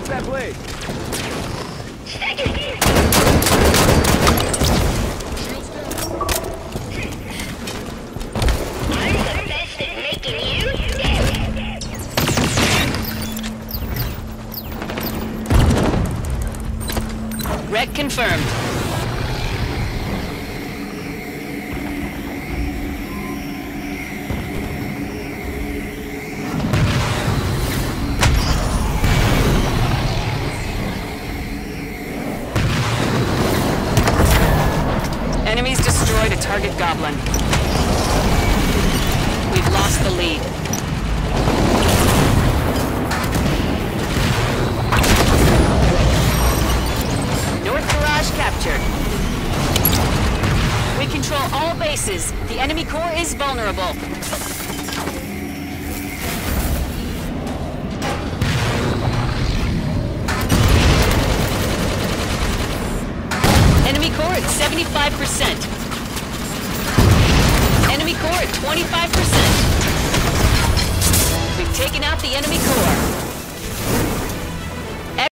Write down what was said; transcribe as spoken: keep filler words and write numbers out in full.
Watch that blade. I'm the best at making you dead. Wreck confirmed. Enemies destroyed a target goblin. We've lost the lead. North Garage captured. We control all bases. The enemy core is vulnerable. Enemy core at seventy-five percent. Enemy core at twenty-five percent. We've taken out the enemy core.